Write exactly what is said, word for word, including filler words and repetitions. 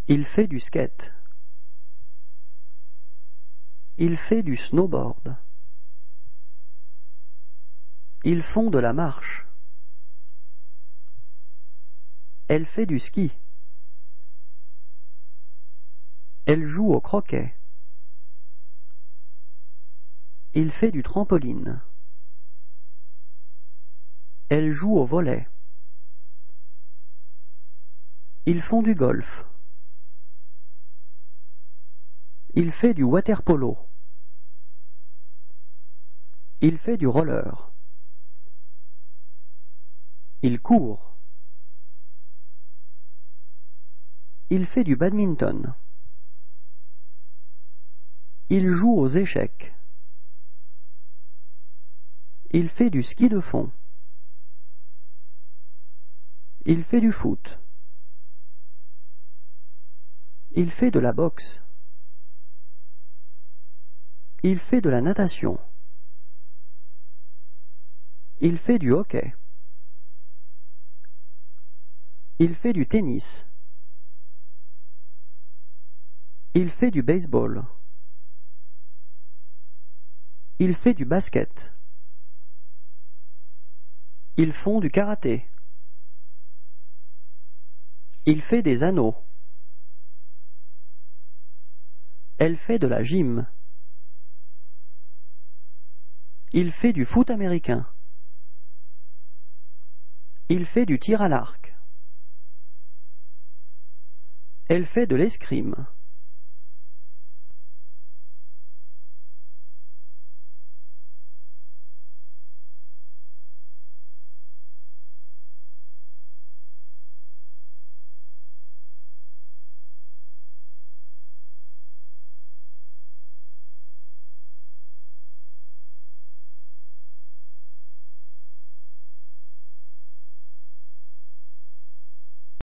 Il fait du skate. Il fait du snowboard. Ils font de la marche. Elle fait du ski. Elle joue au croquet. Il fait du trampoline. Elle joue au volley. Ils font du golf. Il fait du water-polo. Il fait du roller. Il court. Il fait du badminton. Il joue aux échecs. Il fait du ski de fond. Il fait du foot. Il fait de la boxe. Il fait de la natation. Il fait du hockey. Il fait du tennis. Il fait du baseball. Il fait du basket. Ils font du karaté. Il fait des anneaux. Elle fait de la gym. Il fait du foot américain. Il fait du tir à l'arc. Elle fait de l'escrime.